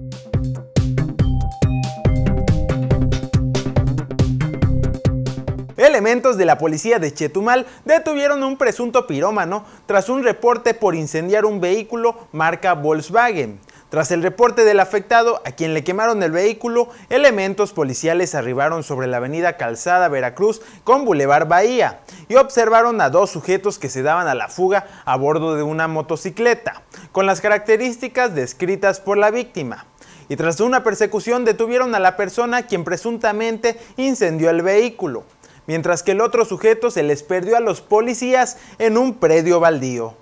Elementos de la policía de Chetumal detuvieron a un presunto pirómano tras un reporte por incendiar un vehículo marca Volkswagen. Tras el reporte del afectado, a quien le quemaron el vehículo, elementos policiales arribaron sobre la avenida Calzada Veracruz con Boulevard Bahía y observaron a dos sujetos que se daban a la fuga a bordo de una motocicleta, con las características descritas por la víctima. Y tras una persecución detuvieron a la persona quien presuntamente incendió el vehículo, mientras que el otro sujeto se les perdió a los policías en un predio baldío.